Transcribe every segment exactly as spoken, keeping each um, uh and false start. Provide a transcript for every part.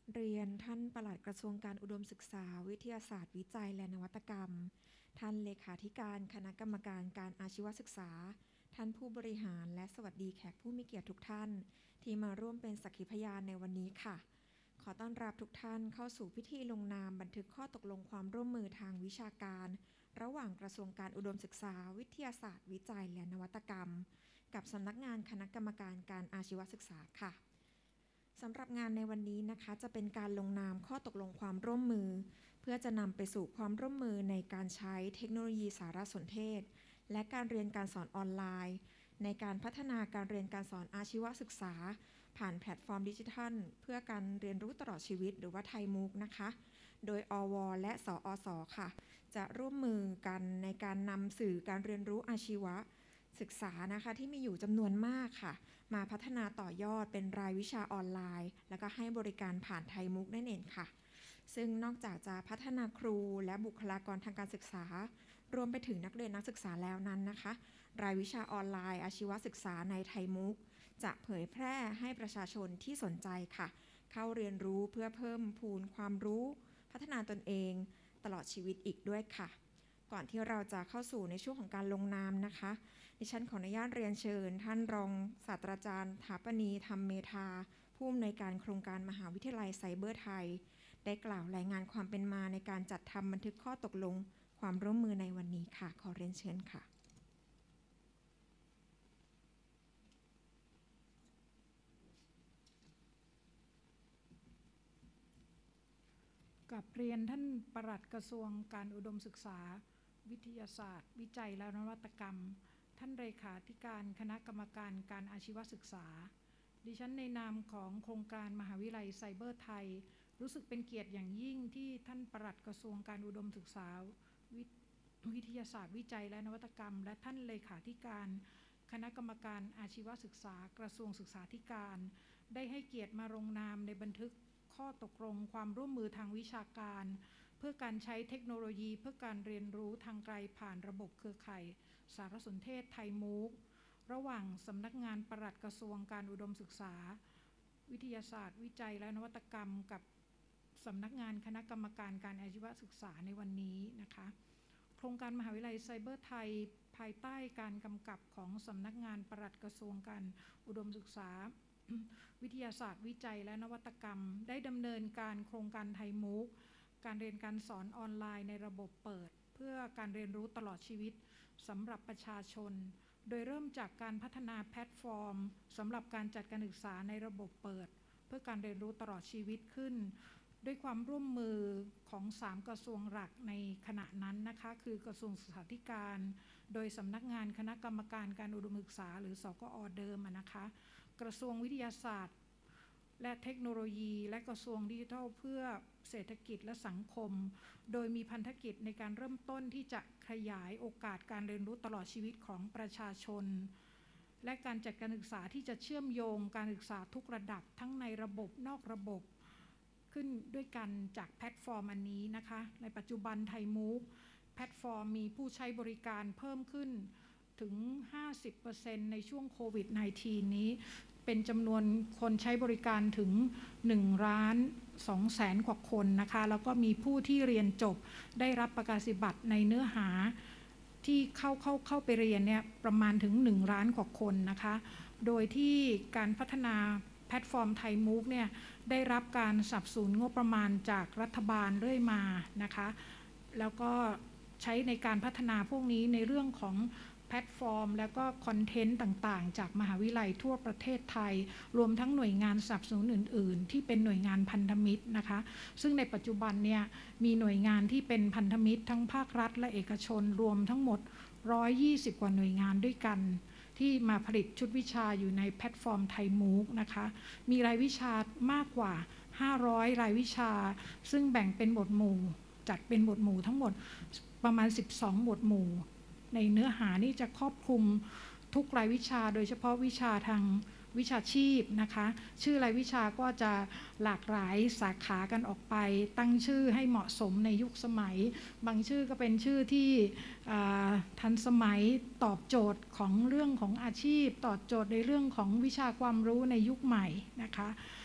เรียนท่านปลัดกระทรวงการอุดมศึกษาวิทยาศาสตร์วิจัยและนวัตกรรมท่านเลขาธิการคณะกรรมการการอาชีวศึกษาท่านผู้บริหารและสวัสดีแขกผู้มีเกียรติทุกท่านที่มาร่วมเป็นสักขีพยานในวันนี้ค่ะขอต้อนรับทุกท่านเข้าสู่พิธีลงนามบันทึกข้อตกลงความร่วมมือทางวิชาการระหว่างกระทรวงการอุดมศึกษาวิทยาศาสตร์วิจัยและนวัตกรรมกับสำนักงานคณะกรรมการการอาชีวศึกษาค่ะสำหรับงานในวันนี้นะคะจะเป็นการลงนามข้อตกลงความร่วมมือเพื่อจะนำไปสู่ความร่วมมือในการใช้เทคโนโลยีสารสนเทศและการเรียนการสอนออนไลน์ในการพัฒนาการเรียนการสอนอาชีวศึกษาผ่านแพลตฟอร์มดิจิทัลเพื่อการเรียนรู้ตลอดชีวิตหรือว่าไทยมูกนะคะโดยอวและสอสค่ะจะร่วมมือกันในการนำสื่อการเรียนรู้อาชีวศึกษานะคะที่มีอยู่จำนวนมากค่ะมาพัฒนาต่อยอดเป็นรายวิชาออนไลน์แล้วก็ให้บริการผ่านไทยมุกนั่นเองค่ะซึ่งนอกจากจะพัฒนาครูและบุคลากรทางการศึกษารวมไปถึงนักเรียนนักศึกษาแล้วนั้นนะคะรายวิชาออนไลน์อาชีวศึกษาในไทยมุกจะเผยแพร่ให้ประชาชนที่สนใจค่ะเข้าเรียนรู้เพื่อเพิ่มพูนความรู้พัฒนาตนเองตลอดชีวิตอีกด้วยค่ะก่อนที่เราจะเข้าสู่ในช่วงของการลงนามนะคะดิฉันขออนุญาตเรียนเชิญท่านรองศาสตราจารย์ถาปณีธรรมเมธาผู้อำนวยการโครงการมหาวิทยาลัยไซเบอร์ไทยได้กล่าวรายงานความเป็นมาในการจัดทำบันทึกข้อตกลงความร่วมมือในวันนี้ค่ะขอเรียนเชิญค่ะกับเรียนท่านปลัดกระทรวงการอุดมศึกษาวิทยาศาสตร์วิจัยและนวัตกรรมท่านเลขาธิการคณะกรรมการการอาชีวศึกษาดิฉันในนามของโครงการมหาวิทยาลัยไซเบอร์ไทยรู้สึกเป็นเกียรติอย่างยิ่งที่ท่านปลัดกระทรวงการอุดมศึกษาวิทยาศาสตร์วิจัยและนวัตกรรมและท่านเลขาธิการคณะกรรมการอาชีวศึกษากระทรวงศึกษาธิการได้ให้เกียรติมาลงนามในบันทึกข้อตกลงความร่วมมือทางวิชาการเพื่อการใช้เทคโนโลยีเพื่อการเรียนรู้ทางไกลผ่านระบบเครือข่ายสารสนเทศไทยมูกระหว่างสำนักงานปลัดกระทรวงการอุดมศึกษาวิทยาศาสตร์วิจัยและนวัตกรรมกับสำนักงานคณะกรรมการการอาชีวศึกษาในวันนี้นะคะโครงการมหาวิทยาลัยไซเบอร์ไทยภายใต้การกำกับของสำนักงานปลัดกระทรวงการอุดมศึกษาวิทยาศาสตร์วิจัยและนวัตกรรมได้ดำเนินการโครงการไทยมูกการเรียนการสอนออนไลน์ในระบบเปิดเพื่อการเรียนรู้ตลอดชีวิตสำหรับประชาชนโดยเริ่มจากการพัฒนาแพลตฟอร์มสำหรับการจัดการศึกษาในระบบเปิดเพื่อการเรียนรู้ตลอดชีวิตขึ้นด้วยความร่วมมือของสามกระทรวงหลักในขณะนั้นนะคะคือกระทรวงศึกษาธิการโดยสำนักงานคณะกรรมการการอุดมศึกษาหรือสกอ.เดิมนะคะกระทรวงวิทยาศาสตร์และเทคโนโลยีและกระทรวงดิจิทัลเพื่อเศรษฐกิจและสังคมโดยมีพันธกิจในการเริ่มต้นที่จะขยายโอกาสการเรียนรู้ตลอดชีวิตของประชาชนและการจัดการศึกษาที่จะเชื่อมโยงการศึกษาทุกระดับทั้งในระบบนอกระบบขึ้นด้วยกันจากแพลตฟอร์มอันนี้นะคะในปัจจุบันไทยมูกแพลตฟอร์มมีผู้ใช้บริการเพิ่มขึ้นถึง ห้าสิบเปอร์เซ็นต์ ในช่วงโควิด สิบเก้า นี้เป็นจำนวนคนใช้บริการถึงหนึ่งล้านสองแสนกว่าคนนะคะแล้วก็มีผู้ที่เรียนจบได้รับประกาศนียบัตรในเนื้อหาที่เข้าเข้าเข้าไปเรียนเนี่ยประมาณถึงหนึ่งล้านกว่าคนนะคะโดยที่การพัฒนาแพลตฟอร์มไทยมูกเนี่ยได้รับการสนับสนุนงบประมาณจากรัฐบาลเรื่อยมานะคะแล้วก็ใช้ในการพัฒนาพวกนี้ในเรื่องของแพลตฟอร์มแล้วก็คอนเทนต์ต่างๆจากมหาวิทยาลัยทั่วประเทศไทยรวมทั้งหน่วยงานสนับสนุนอื่นๆที่เป็นหน่วยงานพันธมิตรนะคะซึ่งในปัจจุบันเนี่ยมีหน่วยงานที่เป็นพันธมิตรทั้งภาครัฐและเอกชนรวมทั้งหมดหนึ่งร้อยยี่สิบกว่าหน่วยงานด้วยกันที่มาผลิตชุดวิชาอยู่ในแพลตฟอร์มไทยมูกนะคะมีรายวิชามากกว่าห้าร้อยรายวิชาซึ่งแบ่งเป็นหมวดหมู่จัดเป็นหมวดหมู่ทั้งหมดประมาณสิบสองหมวดหมู่ในเนื้อหานี่จะครอบคลุมทุกรายวิชาโดยเฉพาะวิชาทางวิชาชีพนะคะชื่อรายวิชาก็จะหลากหลายสาขากันออกไปตั้งชื่อให้เหมาะสมในยุคสมัยบางชื่อก็เป็นชื่อที่ทันสมัยตอบโจทย์ของเรื่องของอาชีพตอบโจทย์ในเรื่องของวิชาความรู้ในยุคใหม่นะคะโค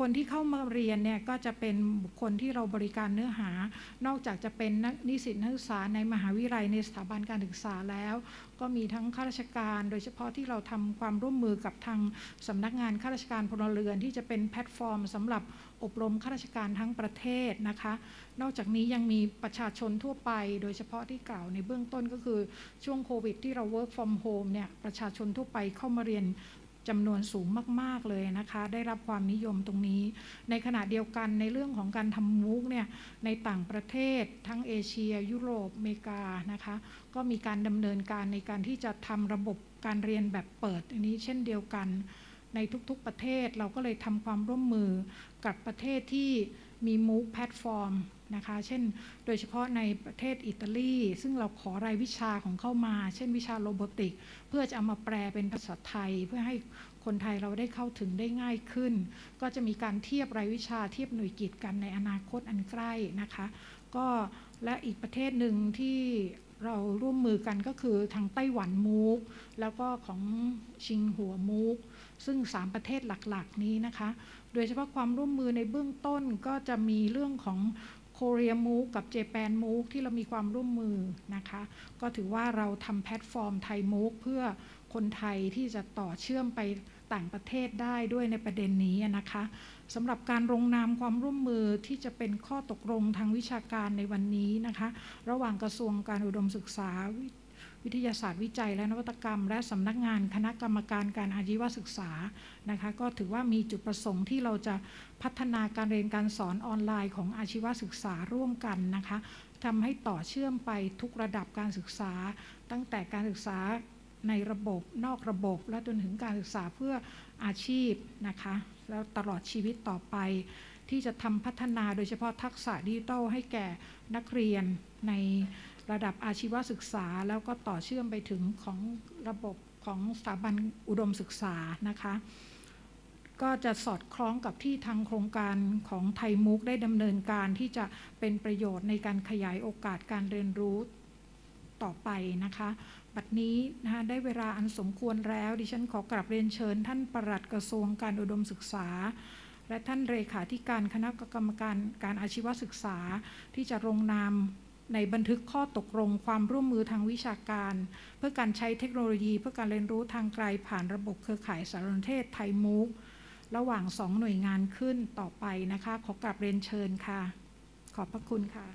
คลที่เข้ามาเรียนเนี่ยก็จะเป็นบุคคลที่เราบริการเนื้อหานอกจากจะเป็นนักนิสิตนักศึกษาในมหาวิทยาลัยในสถาบันการศึกษาแล้วก็มีทั้งข้าราชการโดยเฉพาะที่เราทำความร่วมมือกับทางสำนักงานข้าราชการพลเรือนที่จะเป็นแพลตฟอร์มสำหรับอบรมข้าราชการทั้งประเทศนะคะนอกจากนี้ยังมีประชาชนทั่วไปโดยเฉพาะที่กล่าวในเบื้องต้นก็คือช่วงโควิดที่เรา work from home เนี่ยประชาชนทั่วไปเข้ามาเรียนจำนวนสูงมากๆเลยนะคะได้รับความนิยมตรงนี้ในขณะเดียวกันในเรื่องของการทำมูกเนี่ยในต่างประเทศทั้งเอเชียยุโรปอเมริกานะคะก็มีการดำเนินการในการที่จะทำระบบการเรียนแบบเปิดอันนี้เช่นเดียวกันในทุกๆประเทศเราก็เลยทำความร่วมมือกับประเทศที่มีมูกแพลตฟอร์มนะคะเช่นโดยเฉพาะในประเทศอิตาลีซึ่งเราขอรายวิชาของเข้ามาเช่นวิชาโรบอติกเพื่อจะเอามาแปลเป็นภาษาไทยเพื่อให้คนไทยเราได้เข้าถึงได้ง่ายขึ้นก็จะมีการเทียบรายวิชาเทียบหน่วยกิตกันในอนาคตอันใกล้นะคะก็และอีกประเทศหนึ่งที่เราร่วมมือกันก็คือทางไต้หวันมูกแล้วก็ของชิงหัวมูกซึ่งสามประเทศหลักๆนี้นะคะโดยเฉพาะความร่วมมือในเบื้องต้นก็จะมีเรื่องของโคเรียมูกกับเจแปนมูกที่เรามีความร่วมมือนะคะก็ถือว่าเราทำแพลตฟอร์มไทยมูกเพื่อคนไทยที่จะต่อเชื่อมไปต่างประเทศได้ด้วยในประเด็นนี้นะคะสำหรับการลงนามความร่วมมือที่จะเป็นข้อตกลงทางวิชาการในวันนี้นะคะระหว่างกระทรวงการอุดมศึกษาวิทยาศาสตร์วิจัยและนวัตกรรมและสำนักงานคณะกรรมการการอาชีวศึกษานะคะก็ถือว่ามีจุดประสงค์ที่เราจะพัฒนาการเรียนการสอนออนไลน์ของอาชีวศึกษาร่วมกันนะคะทำให้ต่อเชื่อมไปทุกระดับการศึกษาตั้งแต่การศึกษาในระบบนอกระบบและจนถึงการศึกษาเพื่ออาชีพนะคะแล้วตลอดชีวิตต่อไปที่จะทำพัฒนาโดยเฉพาะทักษะดิจิทัลให้แก่นักเรียนในระดับอาชีวศึกษาแล้วก็ต่อเชื่อมไปถึงของระบบของสถาบันอุดมศึกษานะคะก็จะสอดคล้องกับที่ทางโครงการของไทยมุกได้ดำเนินการที่จะเป็นประโยชน์ในการขยายโอกาสการเรียนรู้ต่อไปนะคะบัดนี้นะคะได้เวลาอันสมควรแล้วดิฉันขอกราบเรียนเชิญท่านปลัดกระทรวงการอุดมศึกษาและท่านเลขาธิการคณะกรรมการการอาชีวศึกษาที่จะลงนามในบันทึกข้อตกลงความร่วมมือทางวิชาการเพื่อการใช้เทคโนโลยีเพื่อการเรียนรู้ทางไกลผ่านระบบเครือข่ายสารสนเทศไทยมูกระหว่างสองหน่วยงานขึ้นต่อไปนะคะขอกราบเรียนเชิญค่ะขอบพระคุณค่ะ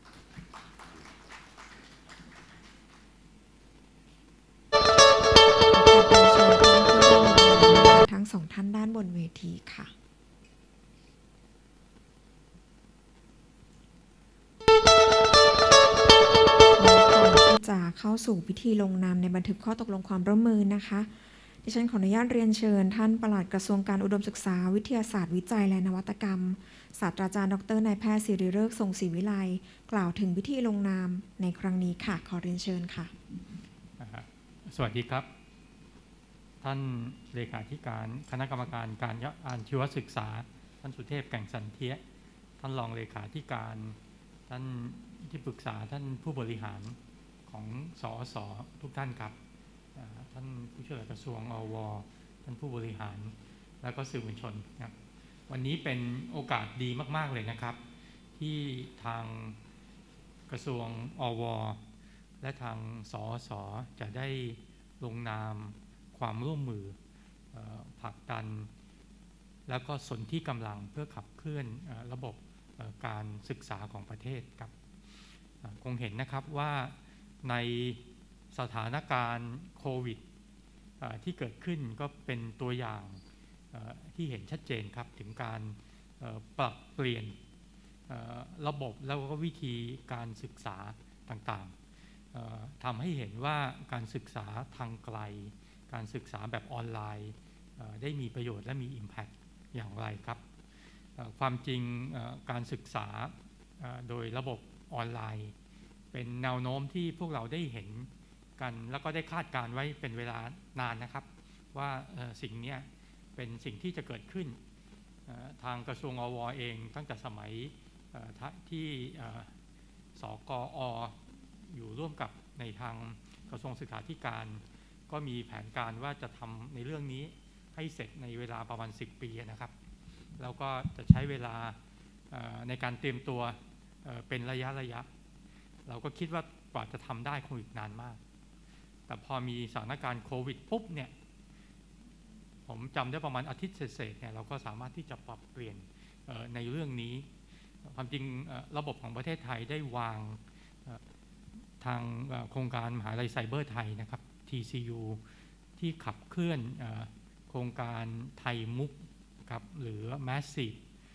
ทั้งสองท่านด้านบนเวทีค่ะจะเข้าสู่พิธีลงนามในบันทึกข้อตกลงความร่วมมือนะคะดิฉันขออนุญาตเรียนเชิญท่านปลัดกระทรวงการอุดมศึกษาวิทยาศาสตร์วิจัยและนวัตกรรมศาสตราจารย์ดรนายแพทย์ศิริฤกษ์ทรงศรีวิไลกล่าวถึงพิธีลงนามในครั้งนี้ค่ะขอเรียนเชิญค่ะสวัสดีครับท่านเลขาธิการคณะกรรมการการอาชีวศึกษาท่านสุเทพแก่งสันเทียท่านรองเลขาธิการท่านที่ปรึกษาท่านผู้บริหารของสอสทุกท่านครับท่านผู้ช่วยกระทรวงอวท่านผู้บริหารและก็สื่อมวลชนครับวันนี้เป็นโอกาสดีมากๆเลยนะครับที่ทางกระทรวงอวและทางสอสจะได้ลงนามความร่วมมือผลักดันแล้วก็สนที่กำลังเพื่อขับเคลื่อนระบบการศึกษาของประเทศครับคงเห็นนะครับว่าในสถานการณ์โควิดที่เกิดขึ้นก็เป็นตัวอย่างที่เห็นชัดเจนครับถึงการปรับเปลี่ยนระบบแล้วก็วิธีการศึกษาต่างๆทำให้เห็นว่าการศึกษาทางไกลการศึกษาแบบออนไลน์ได้มีประโยชน์และมี Impact อย่างไรครับความจริงการศึกษาโดยระบบออนไลน์เป็นแนวโน้มที่พวกเราได้เห็นกันแล้วก็ได้คาดการไว้เป็นเวลานานนะครับว่าสิ่งนี้เป็นสิ่งที่จะเกิดขึ้นทางกระทรวงอวเองตั้งแต่สมัยที่สกออยู่ร่วมกับในทางกระทรวงศึกษาธิการก็มีแผนการว่าจะทำในเรื่องนี้ให้เสร็จในเวลาประมาณสิบปีนะครับแล้วก็จะใช้เวลาในการเตรียมตัวเป็นระยะระยะเราก็คิดว่ากว่าจะทำได้คงอีกนานมากแต่พอมีสถานการณ์โควิดปุ๊บเนี่ยผมจำได้ประมาณอาทิตย์เศษๆเนี่ยเราก็สามารถที่จะปรับเปลี่ยนในเรื่องนี้ความจริงระบบของประเทศไทยได้วางทางโครงการมหาวิทยาลัยไซเบอร์ไทยนะครับ ที ซี ยู ที่ขับเคลื่อนโครงการไทยมุกครับหรือ Massive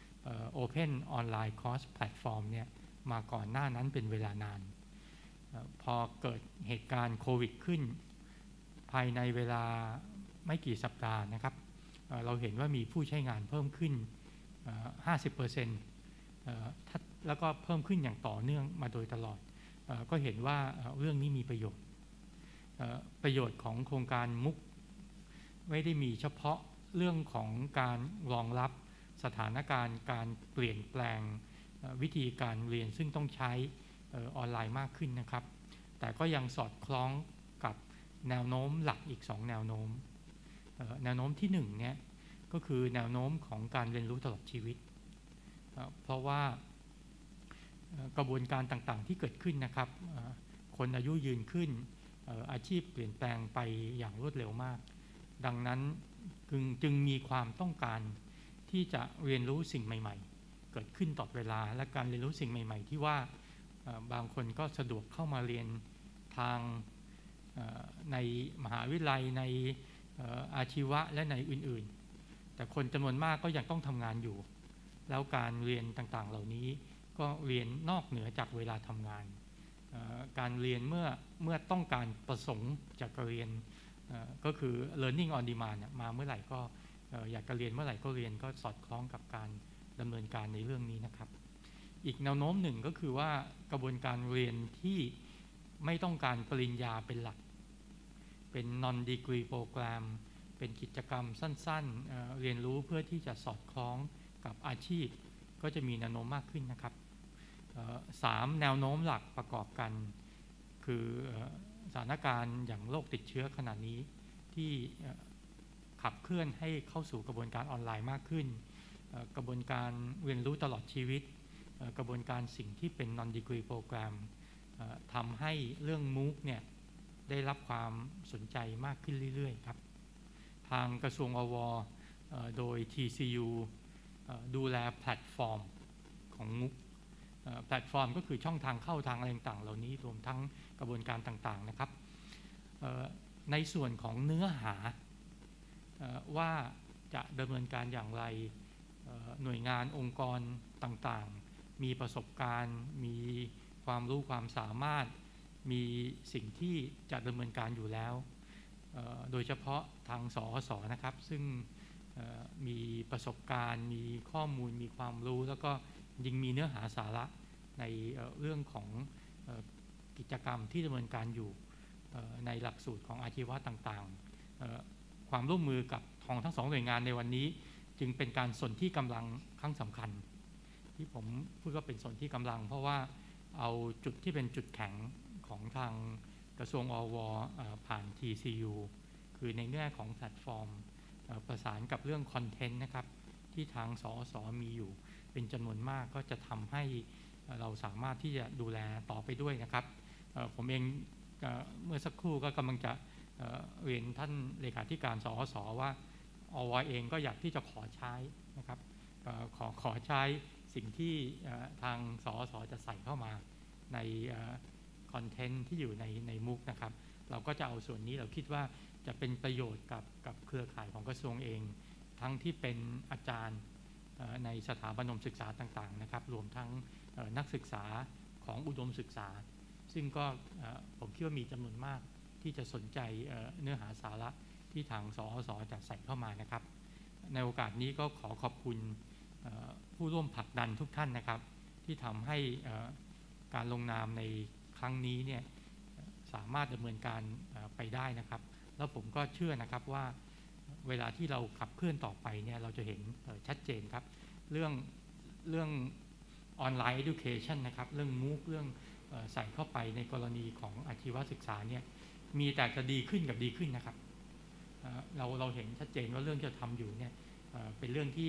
Open Online Course Platform เนี่ยมาก่อนหน้านั้นเป็นเวลานานพอเกิดเหตุการณ์โควิดขึ้นภายในเวลาไม่กี่สัปดาห์นะครับเราเห็นว่ามีผู้ใช้งานเพิ่มขึ้น ห้าสิบเปอร์เซ็นต์ แล้วก็เพิ่มขึ้นอย่างต่อเนื่องมาโดยตลอดก็เห็นว่าเรื่องนี้มีประโยชน์ประโยชน์ของโครงการมุกไม่ได้มีเฉพาะเรื่องของการรองรับสถานการณ์การเปลี่ยนแปลงวิธีการเรียนซึ่งต้องใช้ออนไลน์มากขึ้นนะครับแต่ก็ยังสอดคล้องกับแนวโน้มหลักอีกสองแนวโน้มแนวโน้มที่หนึ่งเนี่ยก็คือแนวโน้มของการเรียนรู้ตลอดชีวิตเพราะว่ากระบวนการต่างๆที่เกิดขึ้นนะครับคนอายุยืนขึ้นอาชีพเปลี่ยนแปลงไปอย่างรวดเร็วมากดังนั้นจึงมีความต้องการที่จะเรียนรู้สิ่งใหม่ๆเกิดขึ้นตลอดเวลาและการเรียนรู้สิ่งใหม่ๆที่ว่าบางคนก็สะดวกเข้ามาเรียนทางในมหาวิทยาลัยในอาชีวะและในอื่นๆแต่คนจำนวนมากก็ยังต้องทำงานอยู่แล้วการเรียนต่างๆเหล่านี้ก็เรียนนอกเหนือจากเวลาทำงานการเรียนเมื่อเมื่อต้องการประสงค์จากการเรียนก็คือ learning on demand มาเมื่อไหร่ก็อยากจะเรียนเมื่อไหร่ก็เรียนก็สอดคล้องกับการดำเนินการในเรื่องนี้นะครับอีกแนวโน้มหนึ่งก็คือว่ากระบวนการเรียนที่ไม่ต้องการปริญญาเป็นหลักเป็น non degree program เป็นกิจกรรมสั้นๆ เ, เรียนรู้เพื่อที่จะสอดคล้องกับอาชีพก็จะมีแนวโน้มมากขึ้นนะครับสามแนวโน้มหลักประกอบกันคือสถานการณ์อย่างโรคติดเชื้อขณะนี้ที่ขับเคลื่อนให้เข้าสู่กระบวนการออนไลน์มากขึ้นกระบวนการเรียนรู้ตลอดชีวิตกระบวนการสิ่งที่เป็น non degree program ทำให้เรื่อง มูก เนี่ยได้รับความสนใจมากขึ้นเรื่อยๆครับทางกระทรวงอวโดย ที ซี ยู ดูแลแพลตฟอร์มของ มูก แพลตฟอร์มก็คือช่องทางเข้าทางอะไรต่างๆเหล่านี้รวมทั้งกระบวนการต่างๆนะครับในส่วนของเนื้อหาว่าจะดำเนินการอย่างไรหน่วยงานองค์กรต่างๆมีประสบการณ์มีความรู้ความสามารถมีสิ่งที่จะดำเนินการอยู่แล้วโดยเฉพาะทางสอสอนะครับซึ่งมีประสบการณ์มีข้อมูลมีความรู้แล้วก็ยิ่งมีเนื้อหาสาระในเรื่องของกิจกรรมที่ดำเนินการอยู่ในหลักสูตรของอาชีวะต่างๆความร่วมมือกับของทั้งสองหน่วยงานในวันนี้จึงเป็นการสนที่กำลังครั้งสำคัญที่ผมพูดว่าเป็นสนที่กำลังเพราะว่าเอาจุดที่เป็นจุดแข็งของทางกระทรวงอวผ่าน ที ซี ยู คือในแง่ของแพลตฟอร์มประสานกับเรื่องคอนเทนต์นะครับที่ทางสอสอมีอยู่เป็นจำนวนมากก็จะทำให้เราสามารถที่จะดูแลต่อไปด้วยนะครับผมเองเมื่อสักครู่ก็กำลังจะเรียนท่านเลขาธิการสอสอว่าอวเองก็อยากที่จะขอใช้นะครับขอขอใช้สิ่งที่ทางสอสอจะใส่เข้ามาในคอนเทนต์ที่อยู่ในในมุกนะครับเราก็จะเอาส่วนนี้เราคิดว่าจะเป็นประโยชน์กับกับเครือข่ายของกระทรวงเองทั้งที่เป็นอาจารย์ในสถาบันอุดมศึกษาต่างๆนะครับรวมทั้งนักศึกษาของอุดมศึกษาซึ่งก็ผมคิดว่ามีจำนวนมากที่จะสนใจเนื้อหาสาระที่ทางสอสอจะใส่เข้ามานะครับในโอกาสนี้ก็ขอขอบคุณผู้ร่วมผลักดันทุกท่านนะครับที่ทำให้การลงนามในครั้งนี้เนี่ยสามารถดำเนินการไปได้นะครับแล้วผมก็เชื่อนะครับว่าเวลาที่เราขับเคลื่อนต่อไปเนี่ยเราจะเห็นชัดเจนครับเรื่องเรื่องออนไลน์ education นะครับเรื่อง มูก เรื่องใส่เข้าไปในกรณีของอาชีวศึกษาเนี่ยมีแต่จะดีขึ้นกับดีขึ้นนะครับเราเราเห็นชัดเจนว่าเรื่องที่เราทำอยู่เนี่ยเป็นเรื่องที่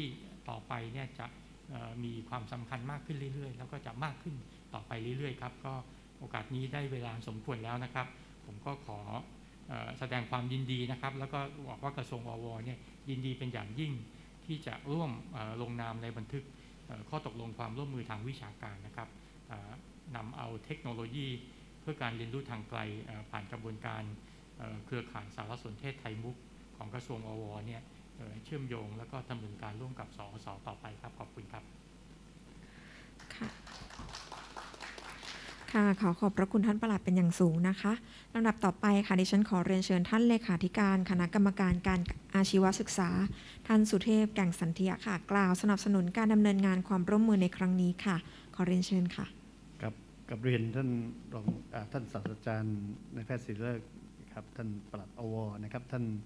ต่อไปเนี่ยจะมีความสำคัญมากขึ้นเรื่อยๆแล้วก็จะมากขึ้นต่อไปเรื่อยๆครับก็โอกาสนี้ได้เวลาสมควรแล้วนะครับผมก็ขอแสดงความยินดีนะครับแล้วก็บอกว่ากระทรวงอวเนี่ยยินดีเป็นอย่างยิ่งที่จะร่วมลงนามในบันทึกข้อตกลงความร่วมมือทางวิชาการนะครับนำเอาเทคโนโลยีเพื่อการเรียนรู้ทางไกลผ่านกระบวนการเครือข่ายสารสนเทศไทยมุกของกระทรวงอวเนี่ยเชื่อมโยงแล้วก็ดำเนินการร่วมกับสอสต่อไปครับขอบคุณครับค่ะค่ะขอขอบพระคุณท่านปลัดเป็นอย่างสูงนะคะลำดับต่อไปค่ะดิฉันขอเรียนเชิญท่านเลขาธิการคณะกรรมการการอาชีวศึกษาท่านสุเทพแก่งสันเทียค่ะกล่าวสนับสนุนการดำเนินงานความร่วมมือในครั้งนี้ค่ะขอเรียนเชิญค่ะกับกับเรียนท่านรองท่านศาสตราจารย์นายแพทย์ศิริเลิกษ์ครับท่านปลัดอวนะครับท่าน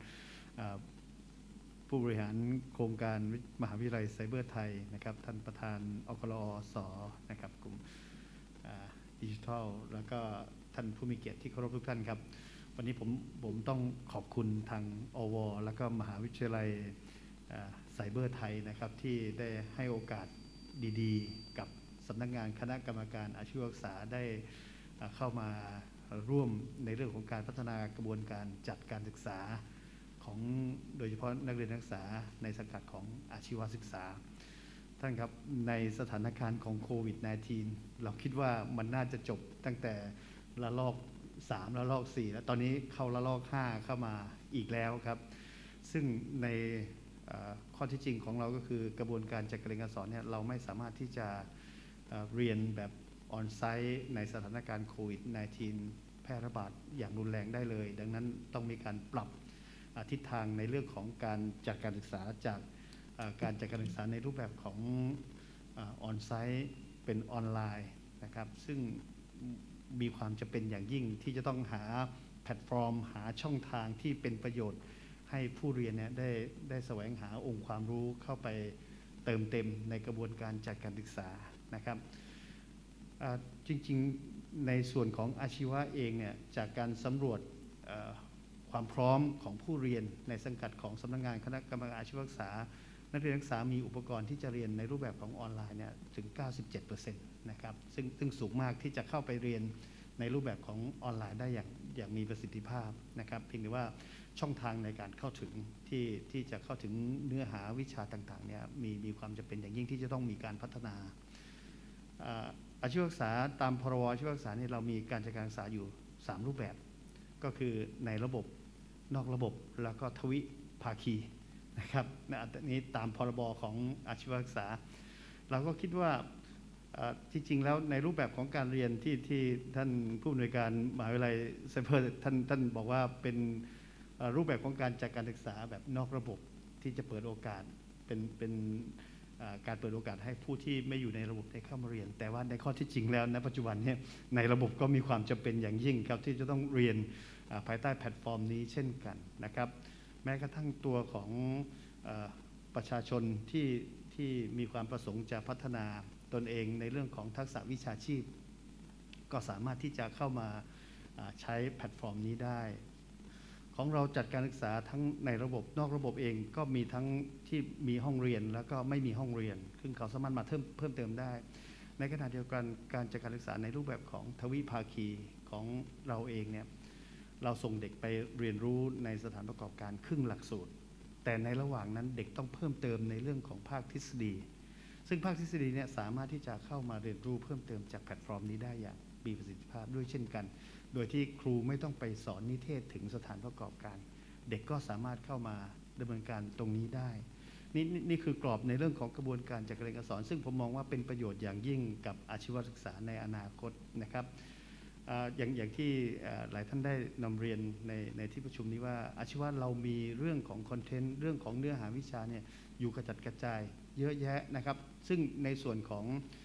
ผู้บริหารโครงการมหาวิทยาลัยไซเบอร์ไทยนะครับท่านประธานอกลอสนะครับกลุ่มดิจิทัลแล้วก็ท่านผู้มีเกียรติที่เคารพทุกท่านครับวันนี้ผมผมต้องขอบคุณทางอวแล้วก็มหาวิทยาลัยไซเบอร์ไทยนะครับที่ได้ให้โอกาสดีๆกับสำนักงานคณะกรรมการอาชีวศึกษาได้เข้ามาร่วมในเรื่องของการพัฒนากระบวนการจัดการศึกษาของโดยเฉพาะนักเรียนนักศึกษาในสังกัดของอาชีวศึกษาท่านครับในสถานการณ์ของโควิด สิบเก้า เราคิดว่ามันน่าจะจบตั้งแต่ระลอกสามระลอกสี่แล้วตอนนี้เข้าระลอกห้าเข้ามาอีกแล้วครับซึ่งในข้อที่จริงของเราก็คือกระบวนการจัดการเรียนการสอนเนี่ยเราไม่สามารถที่จะเรียนแบบออนไซต์ในสถานการณ์โควิด สิบเก้า แพร่ระบาดอย่างรุนแรงได้เลยดังนั้นต้องมีการปรับทิศทางในเรื่องของการจัดการศึกษาจากการจัดการศึกษาในรูปแบบของออนไซต์เป็นออนไลน์นะครับซึ่งมีความจำเป็นอย่างยิ่งที่จะต้องหาแพลตฟอร์มหาช่องทางที่เป็นประโยชน์ให้ผู้เรียนเนี่ยได้ได้แสวงหาองค์ความรู้เข้าไปเติมเต็มในกระบวนการจัดการศึกษานะครับจริงๆในส่วนของอาชีวะเองเนี่ยจากการสำรวจความพร้อมของผู้เรียนในสังกัดของสำนักงานคณะกรรมการอาชีวศึกษานักเรียนนักศึกษามีอุปกรณ์ที่จะเรียนในรูปแบบของออนไลน์เนี่ยถึง เก้าสิบเจ็ดเปอร์เซ็นต์ นะครับซึ่งซึ่งสูงมากที่จะเข้าไปเรียนในรูปแบบของออนไลน์ได้อย่างอย่างมีประสิทธิภาพนะครับเพียงแต่ว่าช่องทางในการเข้าถึงที่ที่จะเข้าถึงเนื้อหาวิชาต่างๆเนี่ยมีมีความจำเป็นอย่างยิ่งที่จะต้องมีการพัฒนาอาชีวศึกษาตามพรบอาชีวศึกษาเนี่ยเรามีการจัดการศึกษาอยู่สามรูปแบบก็คือในระบบนอกระบบแล้วก็ทวิภาคีนะครับอันนี้ตามพรบของอาชีวศึกษาเราก็คิดว่าจริงๆแล้วในรูปแบบของการเรียนที่ที่ท่านผู้อำนวยการมหาวิทยาลัยไซเบอร์ท่านท่านบอกว่าเป็นรูปแบบของการจัดการศึกษาแบบนอกระบบที่จะเปิดโอกาสเป็นเป็นการเปิดโอกาสให้ผู้ที่ไม่อยู่ในระบบได้เข้ามาเรียนแต่ว่าในข้อที่จริงแล้วณปัจจุบันนี้ในระบบก็มีความจำเป็นอย่างยิ่งครับที่จะต้องเรียนภายใต้แพลตฟอร์มนี้เช่นกันนะครับแม้กระทั่งตัวของประชาชนที่ที่มีความประสงค์จะพัฒนาตนเองในเรื่องของทักษะวิชาชีพก็สามารถที่จะเข้ามาใช้แพลตฟอร์มนี้ได้ของเราจัดการศึกษาทั้งในระบบนอกระบบเองก็มีทั้งที่มีห้องเรียนแล้วก็ไม่มีห้องเรียนซึ่งเขาสามารถมาเพิ่มเพิ่มเติมได้ในขณะเดียวกันการจัดการศึกษาในรูปแบบของทวิภาคีของเราเองเนี่ยเราส่งเด็กไปเรียนรู้ในสถานประกอบการครึ่งหลักสูตรแต่ในระหว่างนั้นเด็กต้องเพิ่มเติมในเรื่องของภาคทฤษฎีซึ่งภาคทฤษฎีเนี่ยสามารถที่จะเข้ามาเรียนรู้เพิ่มเติมจากแพลตฟอร์มนี้ได้อย่างมีประสิทธิภาพด้วยเช่นกันโดยที่ครูไม่ต้องไปสอนนิเทศถึงสถานประกอบการเด็กก็สามารถเข้ามาดำเนินการตรงนี้ได้นี่นี่คือกรอบในเรื่องของกระบวนการจัดการเรียนการสอนซึ่งผมมองว่าเป็นประโยชน์อย่างยิ่งกับอาชีวศึกษาในอนาคตนะครับอย่างอย่างที่หลายท่านได้นำเรียนในในที่ประชุมนี้ว่าอาชีวะเรามีเรื่องของคอนเทนต์เรื่องของเนื้อหาวิชาเนี่ยอยู่กระจัดกระจายเยอะแยะนะครับซึ่งในส่วนของ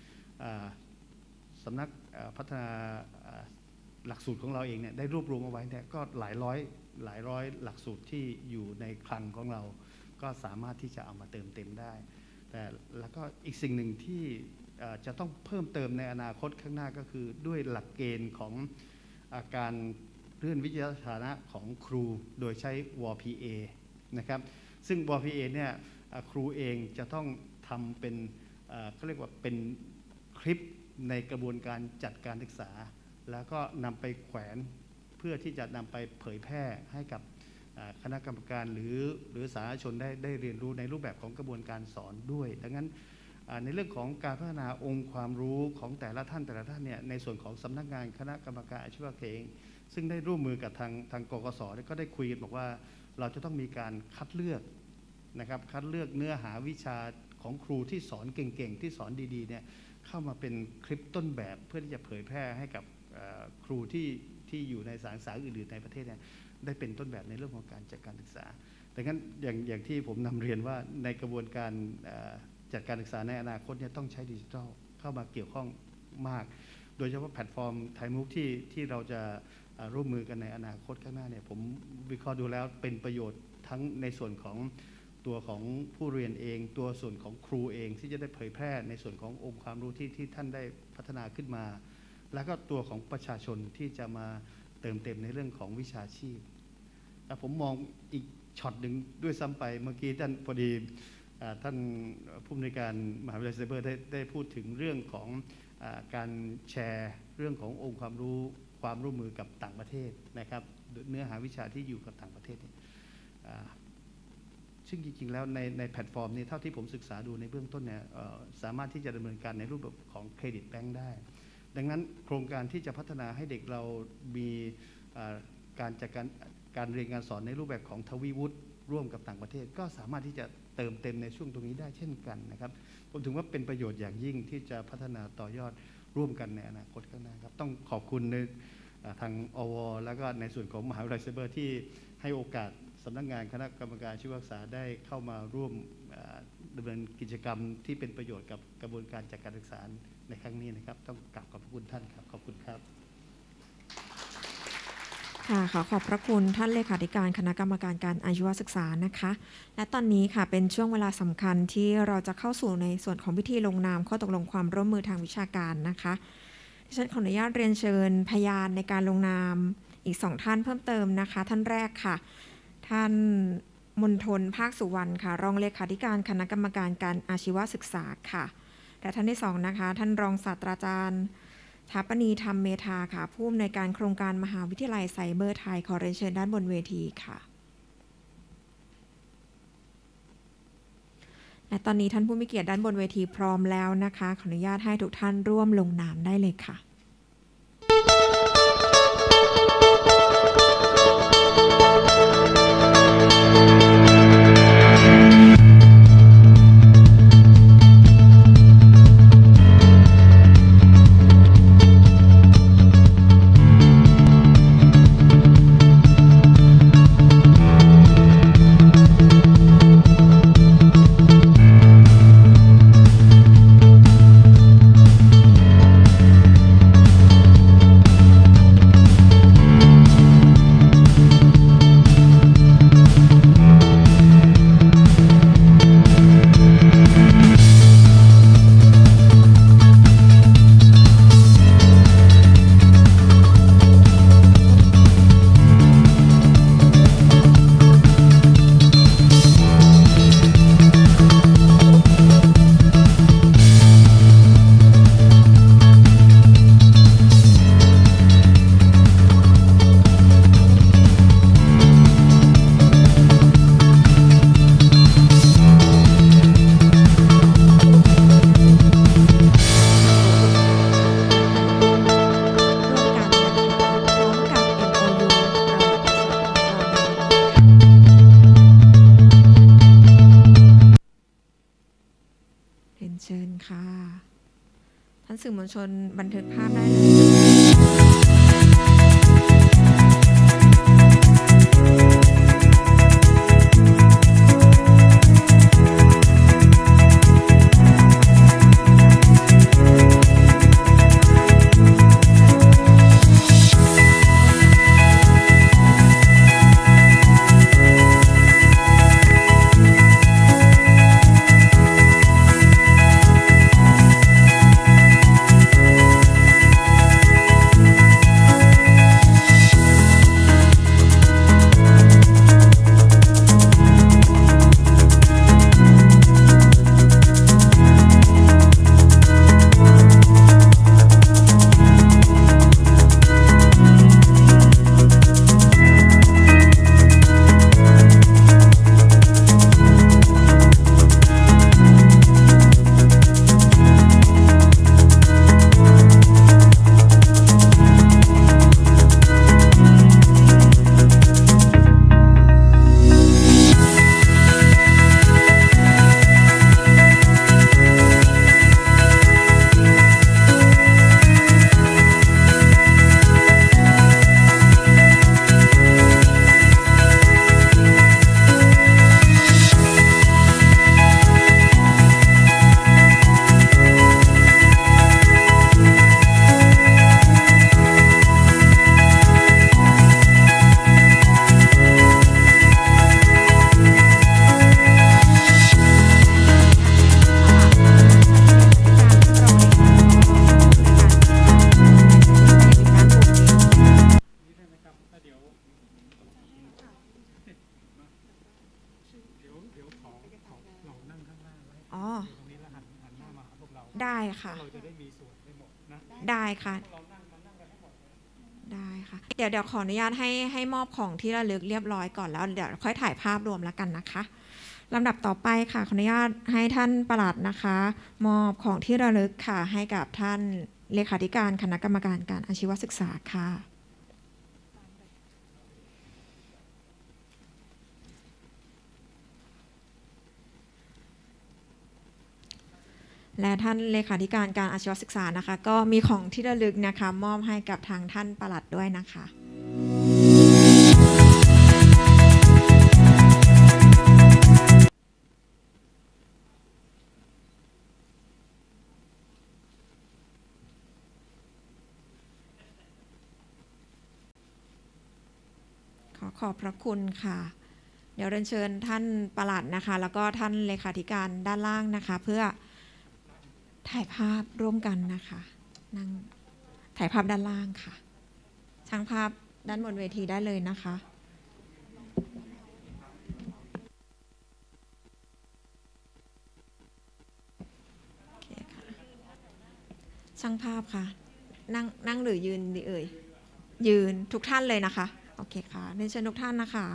สำนักพัฒนาหลักสูตรของเราเองเนี่ยได้รวบรวมเอาไว้เนี่ยก็หลายร้อยหลายร้อยหลักสูตรที่อยู่ในคลังของเราก็สามารถที่จะเอามาเติมเต็มได้แต่แล้วก็อีกสิ่งหนึ่งที่จะต้องเพิ่มเติมในอนาคตข้างหน้าก็คือด้วยหลักเกณฑ์ของการเลื่อนวิทยาฐานะของครูโดยใช้ วอ พี เอ นะครับซึ่ง วอ พี เอ เนี่ยครูเองจะต้องทำเป็นเขาเรียกว่าเป็นคลิปในกระบวนการจัดการศึกษาแล้วก็นำไปแขวนเพื่อที่จะนำไปเผยแพร่ให้กับคณะกรรมการหรือหรือสาธารณชนได้ได้เรียนรู้ในรูปแบบของกระบวนการสอนด้วยดังนั้นในเรื่องของการพัฒนาองค์ความรู้ของแต่ละท่านแต่ละท่านเนี่ยในส่วนของสำนักงานคณะกรรมการอาชีวะเองซึ่งได้ร่วมมือกับทางทางกกส.ก็ได้คุยกันบอกว่าเราจะต้องมีการคัดเลือกนะครับคัดเลือกเนื้อหาวิชาของครูที่สอนเก่งๆที่สอนดีๆเนี่ยเข้ามาเป็นคลิปต้นแบบเพื่อที่จะเผยแพร่ให้กับครูที่ที่อยู่ในสถานศึกษาอื่นๆในประเทศเนี่ยได้เป็นต้นแบบในเรื่องของการจัดการศึกษาดังนั้นอย่างอย่างที่ผมนำเรียนว่าในกระบวนการจัดการศึกษาในอนาคตเนี่ยต้องใช้ดิจิทัลเข้ามาเกี่ยวข้องมากโดยเฉพาะแพลตฟอร์มไทยมุกที่ที่เราจะร่วมมือกันในอนาคตข้างหน้าเนี่ยผมวิเคราะห์ดูแล้วเป็นประโยชน์ทั้งในส่วนของตัวของผู้เรียนเองตัวส่วนของครูเองที่จะได้เผยแพร่ในส่วนขององค์ความรู้ที่ที่ท่านได้พัฒนาขึ้นมาแล้วก็ตัวของประชาชนที่จะมาเติมเต็มในเรื่องของวิชาชีพแต่ผมมองอีกช็อตหนึ่งด้วยซ้ำไปเมื่อกี้ท่านพอดีท่านผู้อำนวยการมหาวิทยาลัยไซเบอร์ได้ได้พูดถึงเรื่องของการแชร์เรื่องขององค์ความรู้ความร่วมมือกับต่างประเทศนะครับเนื้อหาวิชาที่อยู่กับต่างประเทศซึ่งจริงๆแล้วในในแพลตฟอร์มนี้เท่าที่ผมศึกษาดูในเบื้องต้นเนี่ยสามารถที่จะดำเนินการในรูปแบบของเครดิตแบงค์ได้ดังนั้นโครงการที่จะพัฒนาให้เด็กเรามีการจัดการการเรียนการสอนในรูปแบบของทวีวุฒิร่วมกับต่างประเทศก็สามารถที่จะเติมเต็มในช่วงตรงนี้ได้เช่นกันนะครับผมถือว่าเป็นประโยชน์อย่างยิ่งที่จะพัฒนาต่อยอดร่วมกันในอนาคตข้างหน้าครับต้องขอบคุณในทางอว.แล้วก็ในส่วนของมหาวิทยาลัยไซเบอร์ที่ให้โอกาสสำนักงานคณะกรรมการอาชีวศึกษาได้เข้ามาร่วมดำเนินกิจกรรมที่เป็นประโยชน์กับกระบวนการจัดการศึกษาในครั้งนี้นะครับต้องกราบขอบพระคุณท่านครับขอบคุณครับค่ะขอขอบพระคุณท่านเลขาธิการคณะกรรมการการอาชีวศึกษานะคะและตอนนี้ค่ะเป็นช่วงเวลาสำคัญที่เราจะเข้าสู่ในส่วนของพิธีลงนามข้อตกลงความร่วมมือทางวิชาการนะคะดิฉันขออนุญาตเรียนเชิญพยานในการลงนามอีกสองท่านเพิ่มเติมนะคะท่านแรกค่ะท่านมณฑลภาคสุวรรณค่ะรองเลขาธิการคณะกรรมการการอาชีวศึกษาค่ะและท่านที่สองนะคะท่านรองศาสตราจารย์ถาปณีธรรมเมธาค่ะผู้อำนวยการโครงการมหาวิทยาลัยไซเบอร์ไทยขอเรียนเชิญด้านบนเวทีค่ะและตอนนี้ท่านผู้มีเกียรติด้านบนเวทีพร้อมแล้วนะคะขออนุญาตให้ทุกท่านร่วมลงนามได้เลยค่ะเชิญค่ะท่านสื่อมวลชนบันทึกภาพได้ได้ค่ะเราจะได้มีส่วนในหมดนะได้ค่ะเรานั่งมานั่งกันให้หมดเลยได้ค่ะ เดี๋ยวเดี๋ยวขออนุญาตให้ให้มอบของที่ระลึกเรียบร้อยก่อนแล้วเดี๋ยวค่อยถ่ายภาพรวมแล้วกันนะคะลำดับต่อไปค่ะขออนุญาตให้ท่านปลัดนะคะ มอบของที่ระลึกค่ะให้กับท่านเลขาธิการคณะกรรมการการอาชีวศึกษาค่ะและท่านเลขาธิการการอาชีวศึกษานะคะ ก็มีของที่ระลึกนะคะมอบให้กับทางท่านปลัดด้วยนะคะขอขอบพระคุณค่ะ เดี๋ยวเรียนเชิญท่านปลัดนะคะ แล้วก็ท่านเลขาธิการด้านล่างนะคะ เพื่อถ่ายภาพร่วมกันนะคะนั่งถ่ายภาพด้านล่างค่ะช่างภาพด้านบนเวทีได้เลยนะคะโอเคค่ะช่างภาพค่ะนั่งนั่งหรือยืนดีเอ่ยยืนทุกท่านเลยนะคะโอเคค่ะเรียนเชิญทุกท่านนะคะ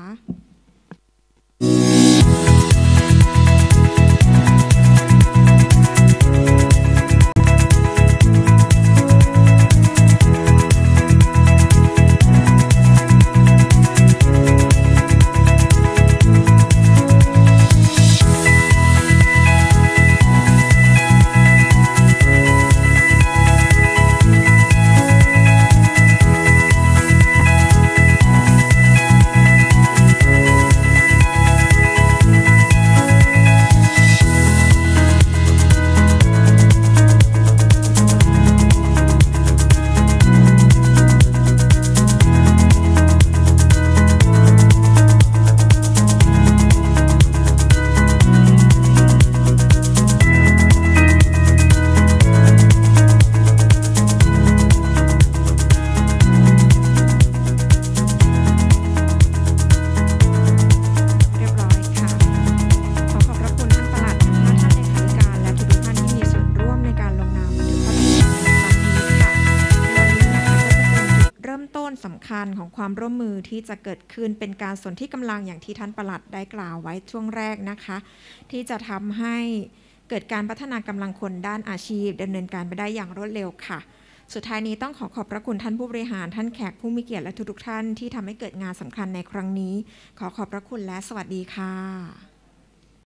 สำคัญของความร่วมมือที่จะเกิดขึ้นเป็นการสนที่กำลังอย่างที่ท่านปลัดได้กล่าวไว้ช่วงแรกนะคะที่จะทำให้เกิดการพัฒนากำลังคนด้านอาชีพดำเนินการไปได้อย่างรวดเร็วค่ะสุดท้ายนี้ต้องขอขอบพระคุณท่านผู้บริหารท่านแขกผู้มีเกียรติและทุกๆท่านที่ทำให้เกิดงานสำคัญในครั้งนี้ขอขอบพระคุณและสวัสดีค่ะ